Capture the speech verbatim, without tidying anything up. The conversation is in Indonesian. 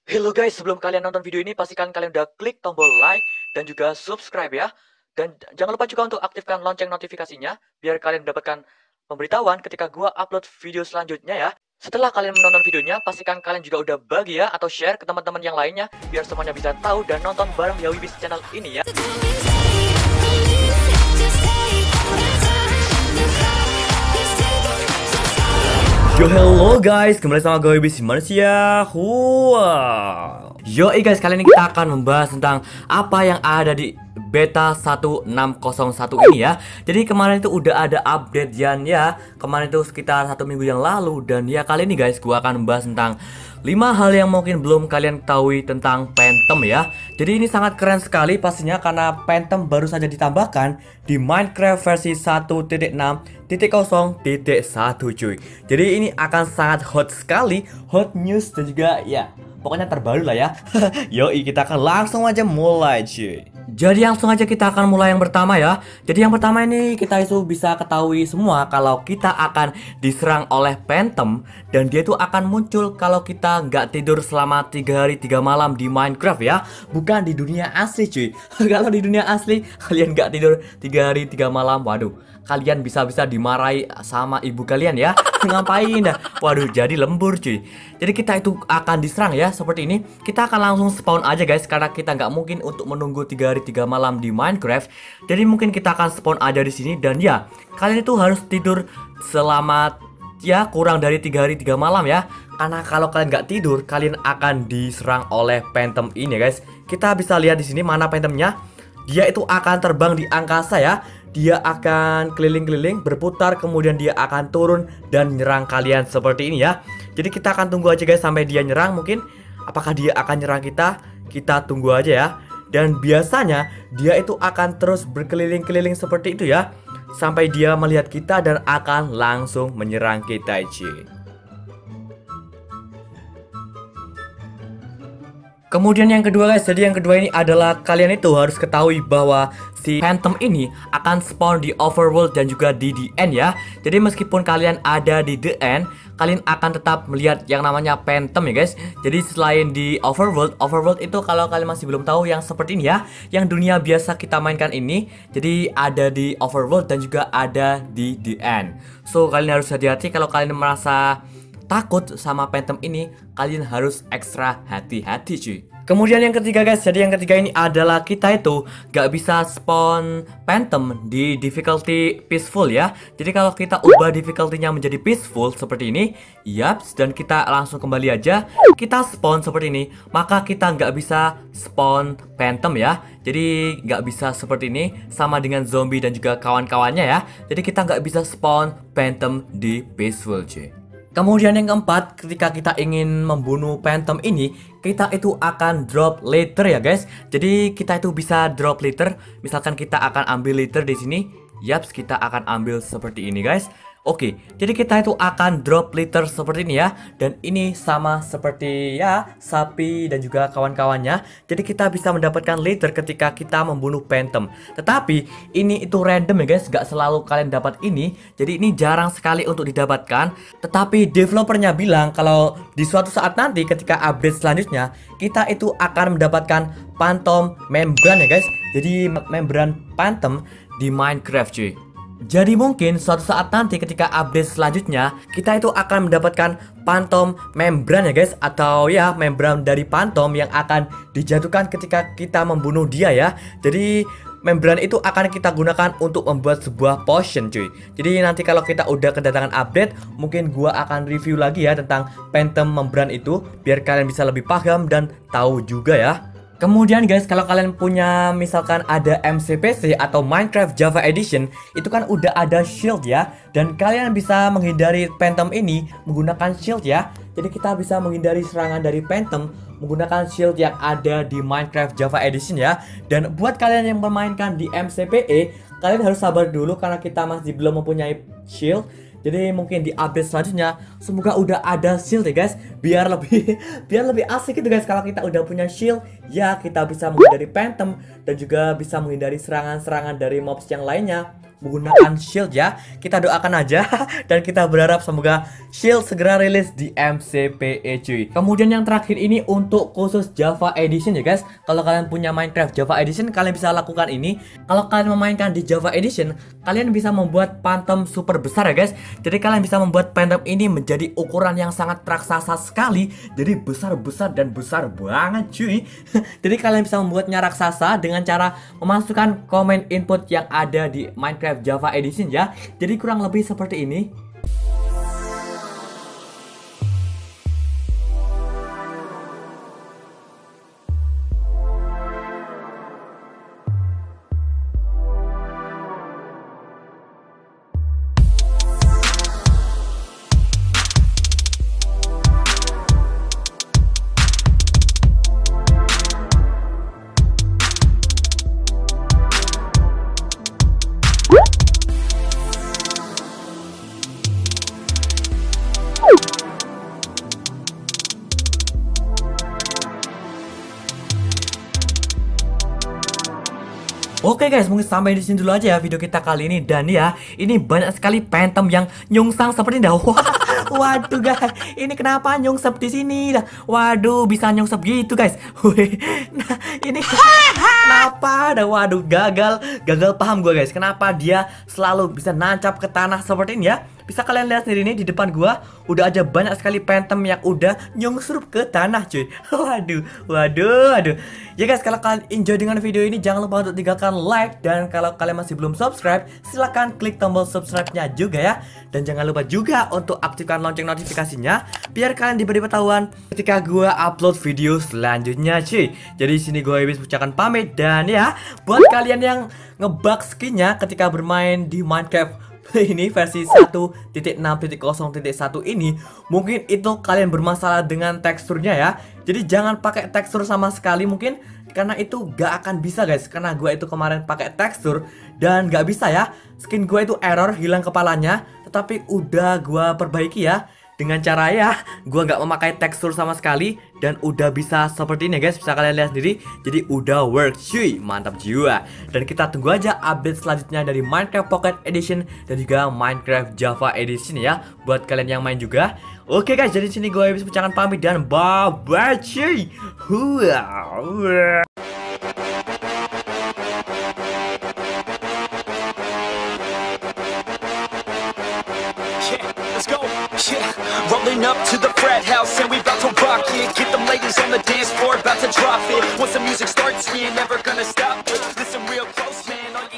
Hello guys, sebelum kalian nonton video ini pastikan kalian udah klik tombol like dan juga subscribe ya. Dan jangan lupa juga untuk aktifkan lonceng notifikasinya biar kalian mendapatkan pemberitahuan ketika gua upload video selanjutnya ya. Setelah kalian menonton videonya, pastikan kalian juga udah bahagia atau share ke teman-teman yang lainnya biar semuanya bisa tahu dan nonton bareng Yawibis channel ini ya. Yo hello guys, kembali sama gue Yawibis Manusia. Wow. Yo guys, kali ini kita akan membahas tentang apa yang ada di beta satu enam nol satu ini ya. Jadi kemarin itu udah ada update Yan ya. Kemarin itu sekitar satu minggu yang lalu. Dan ya kali ini guys, gue akan membahas tentang lima hal yang mungkin belum kalian ketahui tentang Phantom ya. Jadi ini sangat keren sekali pastinya karena Phantom baru saja ditambahkan di Minecraft versi satu titik enam titik nol titik satu cuy. Jadi ini akan sangat hot sekali, hot news dan juga ya pokoknya terbaru lah ya. Yoi, kita akan langsung aja mulai cuy. Jadi langsung aja kita akan mulai yang pertama ya. Jadi yang pertama ini kita itu bisa ketahui semua kalau kita akan diserang oleh Phantom. Dan dia itu akan muncul kalau kita nggak tidur selama tiga hari tiga malam di Minecraft ya. Bukan di dunia asli cuy. Kalau di dunia asli kalian nggak tidur tiga hari tiga malam, waduh, kalian bisa-bisa dimarahi sama ibu kalian ya. Ngapain dah? Waduh, jadi lembur cuy. Jadi kita itu akan diserang ya seperti ini. Kita akan langsung spawn aja guys, karena kita nggak mungkin untuk menunggu tiga hari tiga malam di Minecraft. Jadi mungkin kita akan spawn aja di sini. Dan ya, kalian itu harus tidur selama ya kurang dari tiga hari tiga malam ya. Karena kalau kalian nggak tidur, kalian akan diserang oleh Phantom ini guys. Kita bisa lihat di sini mana Phantomnya. Dia itu akan terbang di angkasa ya. Dia akan keliling-keliling, berputar, kemudian dia akan turun dan nyerang kalian seperti ini ya. Jadi kita akan tunggu aja guys sampai dia nyerang mungkin. Apakah dia akan nyerang kita? Kita tunggu aja ya. Dan biasanya dia itu akan terus berkeliling-keliling seperti itu ya, sampai dia melihat kita dan akan langsung menyerang kita cuy. Kemudian yang kedua guys, jadi yang kedua ini adalah kalian itu harus ketahui bahwa si Phantom ini akan spawn di overworld dan juga di the end ya. Jadi meskipun kalian ada di the end, kalian akan tetap melihat yang namanya Phantom ya guys. Jadi selain di overworld, overworld itu kalau kalian masih belum tahu yang seperti ini ya, yang dunia biasa kita mainkan ini. Jadi ada di overworld dan juga ada di the end. So kalian harus hati-hati kalau kalian merasa takut sama Phantom ini, kalian harus ekstra hati-hati cuy. Kemudian yang ketiga guys, jadi yang ketiga ini adalah kita itu gak bisa spawn Phantom di difficulty peaceful ya. Jadi kalau kita ubah difficulty-nya menjadi peaceful seperti ini, yaps, dan kita langsung kembali aja, kita spawn seperti ini, maka kita nggak bisa spawn Phantom ya. Jadi nggak bisa seperti ini, sama dengan zombie dan juga kawan-kawannya ya. Jadi kita nggak bisa spawn Phantom di peaceful cuy. Kemudian yang keempat, ketika kita ingin membunuh Phantom ini, kita itu akan drop letter ya guys. Jadi kita itu bisa drop letter. Misalkan kita akan ambil letter di sini. Yaps, kita akan ambil seperti ini guys. Oke, jadi kita itu akan drop letter seperti ini ya. Dan ini sama seperti ya sapi dan juga kawan-kawannya. Jadi kita bisa mendapatkan letter ketika kita membunuh Phantom. Tetapi ini itu random ya guys, gak selalu kalian dapat ini. Jadi ini jarang sekali untuk didapatkan. Tetapi developernya bilang kalau di suatu saat nanti ketika update selanjutnya, kita itu akan mendapatkan Phantom Membran ya guys. Jadi membran Phantom di Minecraft cuy. Jadi mungkin suatu saat nanti ketika update selanjutnya, kita itu akan mendapatkan Phantom Membran ya guys. Atau ya membran dari Phantom yang akan dijatuhkan ketika kita membunuh dia ya. Jadi membran itu akan kita gunakan untuk membuat sebuah potion cuy. Jadi nanti kalau kita udah kedatangan update, mungkin gua akan review lagi ya tentang Phantom Membran itu, biar kalian bisa lebih paham dan tahu juga ya. Kemudian guys, kalau kalian punya misalkan ada M C P C atau Minecraft Java Edition, itu kan udah ada shield ya. Dan kalian bisa menghindari Phantom ini menggunakan shield ya. Jadi kita bisa menghindari serangan dari Phantom menggunakan shield yang ada di Minecraft Java Edition ya. Dan buat kalian yang memainkan di M C P E, kalian harus sabar dulu karena kita masih belum mempunyai shield. Jadi mungkin di update selanjutnya semoga udah ada shield ya guys, biar lebih biar lebih asik gitu guys. Kalau kita udah punya shield ya, kita bisa menghindari Phantom dan juga bisa menghindari serangan-serangan dari mobs yang lainnya. menggunakan shield ya. Kita doakan aja dan kita berharap semoga shield segera rilis di M C P E cuy. Kemudian yang terakhir ini untuk khusus Java Edition ya guys. Kalau kalian punya Minecraft Java Edition, kalian bisa lakukan ini. Kalau kalian memainkan di Java Edition, kalian bisa membuat phantom super besar ya guys. Jadi kalian bisa membuat phantom ini menjadi ukuran yang sangat raksasa sekali. Jadi besar-besar dan besar banget cuy. Jadi kalian bisa membuatnya raksasa dengan cara memasukkan komen input yang ada di Minecraft Java Edition ya. Jadi kurang lebih seperti ini. Oke guys, mungkin sampai di sini dulu aja ya video kita kali ini. Dan ya, ini banyak sekali phantom yang nyungsang seperti ini dah. Waduh guys, ini kenapa nyungsep di sini dah? Waduh, bisa nyungsep gitu guys. Nah, ini kenapa dah? Waduh, gagal, gagal paham gue guys. Kenapa dia selalu bisa nancap ke tanah seperti ini ya? Bisa kalian lihat sendiri nih di depan gua udah aja banyak sekali phantom yang udah nyungsrup ke tanah cuy. Waduh, waduh, waduh. Ya guys, kalau kalian enjoy dengan video ini jangan lupa untuk tinggalkan like, dan kalau kalian masih belum subscribe silahkan klik tombol subscribe-nya juga ya. Dan jangan lupa juga untuk aktifkan lonceng notifikasinya biar kalian diberi pengetahuan ketika gua upload video selanjutnya cuy. Jadi sini gua habis ucapkan pamit, dan ya buat kalian yang ngebug skinnya ketika bermain di Minecraft ini versi satu titik enam titik nol titik satu ini, mungkin itu kalian bermasalah dengan teksturnya ya. Jadi jangan pakai tekstur sama sekali mungkin, karena itu gak akan bisa guys. Karena gue itu kemarin pakai tekstur dan gak bisa ya. Skin gue itu error, hilang kepalanya. Tetapi udah gue perbaiki ya dengan cara ya gue nggak memakai tekstur sama sekali, dan udah bisa seperti ini guys. Bisa kalian lihat sendiri. Jadi udah work cuy, mantap jiwa. Dan kita tunggu aja update selanjutnya dari Minecraft Pocket Edition dan juga Minecraft Java Edition ya, buat kalian yang main juga. Oke guys, jadi sini gue habis ucapkan pamit dan bye bye cuy. Huah. Rolling up to the frat house and we bout to rock it. Get them ladies on the dance floor, about to drop it. Once the music starts, we ain't never gonna stop it. Listen real close, man.